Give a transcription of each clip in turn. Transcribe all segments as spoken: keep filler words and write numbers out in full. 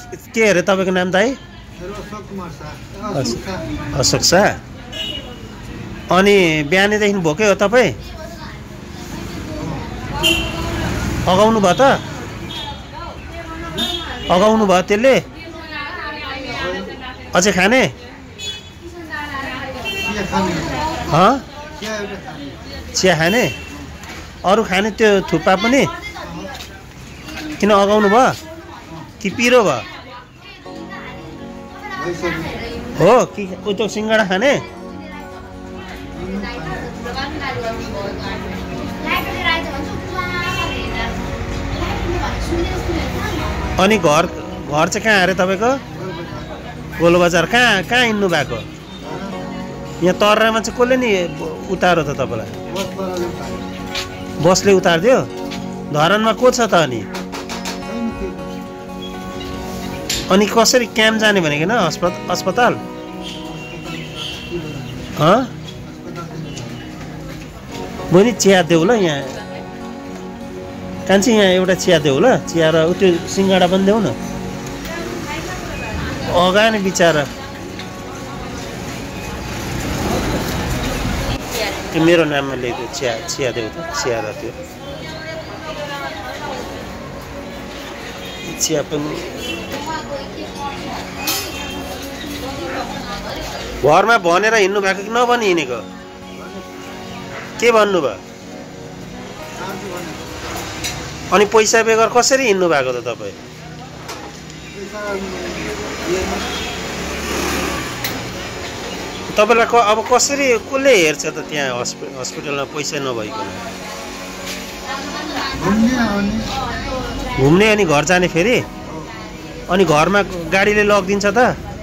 के अरे तपाईँको नाम दाइ? अशोक शाह। अनि बिहानैदेखि भोकै हो तपाईँ? अगाउनु भयो त? अगाउनु भयो त्यसले? अझै खाने? चिया खाने? अरू खाने त्यो थुक्पा पनि? किन अगाउनु भयो कि पिरो भयो? हो कि उतो सिङ्गडा खाने? अनि घर घर चाहिँ कहाँ अरे तपाईँको? गोलो बजार। कहाँ कहाँ हिँड्नु भएको? यहाँ तर्रामा चाहिँ कसले नि उतारो त तपाईँलाई? बसले उतारिदियो? धरानमा को छ त अनि? अनि कसरी क्याम्प जाने भनेको न अस्पताल? बहिनी चिया देऊ ल यहाँ कान्छी, यहाँ एउटा चिया देऊ ल। चिया र त्यो सिङ्गडा पनि देऊ न। अगाएन बिचरा। त्यो मेरो नाममा लेख्यो चिया चिया देऊ त। चिया र त्यो चिया पनि घरमा भनेर हिँड्नु भएको कि नभनी हिँडेको? के भन्नुभयो? अनि पैसा बेगर कसरी हिँड्नु भएको त तपाईँ? तपाईँलाई अब कसरी कसले हेर्छ त त्यहाँ हस्पिटलमा पैसा नभइकन? घुम्ने अनि घर जाने फेरि? अनि घरमा गाडीले लगिदिन्छ त?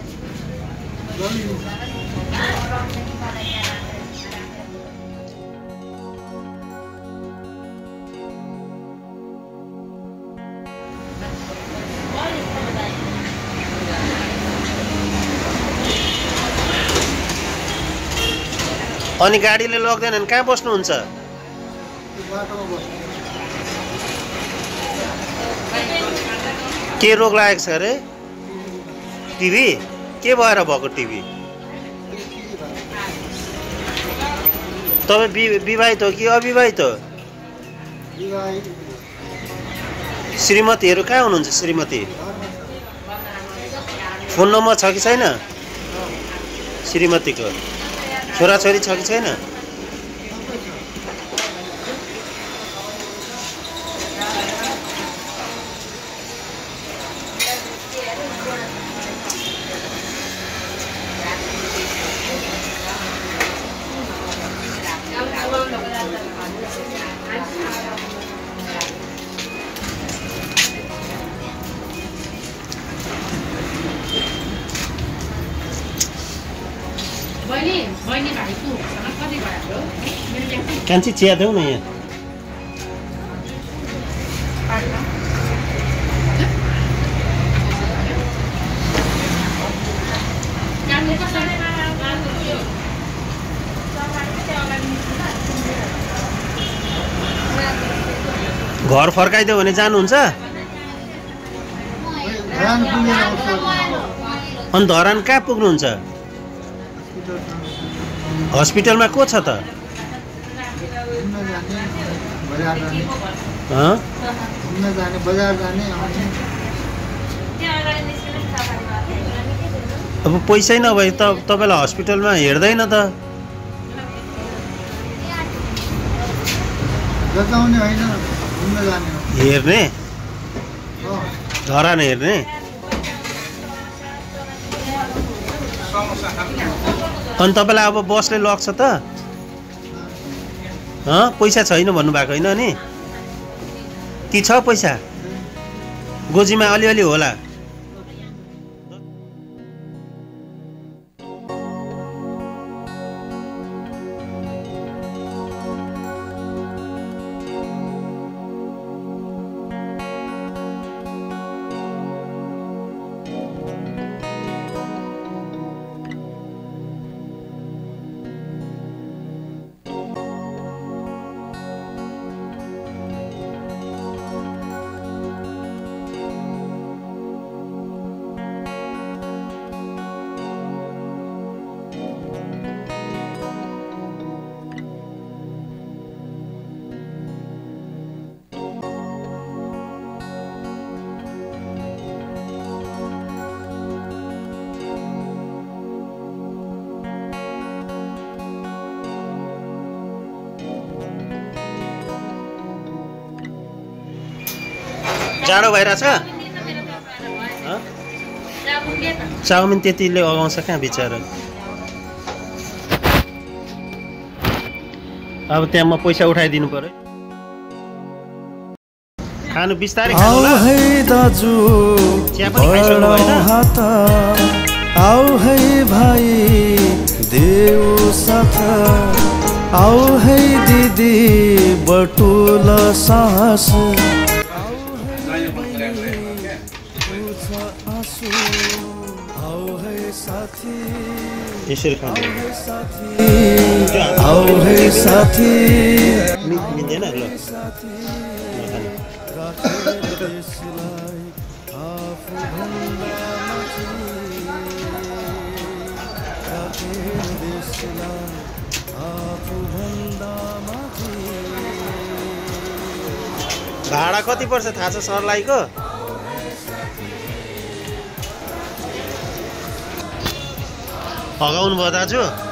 अनि गाडीले लग्दैन भने कहाँ बस्नुहुन्छ? के रोग लागेको छ अरे? टिभी? के भएर भएको टिभी? तपाईँ विवाहित हो कि अविवाहित हो? श्रीमतीहरू कहाँ हुनुहुन्छ? श्रीमती फोन नम्बर छ कि छैन श्रीमतीको? छोराछोरी छ कि छैन? कान्छी चिया देऊ न यहाँ। घर फर्काइदियो भने जानुहुन्छ? अनि धरान कहाँ पुग्नुहुन्छ? हस्पिटलमा को छ त? अब पैसै नभए त तपाईँलाई हस्पिटलमा हेर्दैन त? हेर्ने धरान हेर्ने? अनि तपाईँलाई अब बसले लग्छ त? पैसा छैन भन्नुभएको होइन नि? कि छ पैसा? गोजीमा अलिअलि होला। जाडो भइरहेछ चाउमिन त्यतिले अगाउँछ कहाँ बिचरा अब त्यहाँ म पैसा उठाइदिनु पर्यो खानु बिस्तारै खानु ल है दाजु चिया पनि खाइसक्नु भएन आओ है भाइ देऊ साथ आओ है दिदी बटुल साहस आओ है साथी यसरी खानु आओ है साथी मिल्दैन ल भाडा कति पर्छ थाहा छ सरलाईको हगाउनु भयो दाजु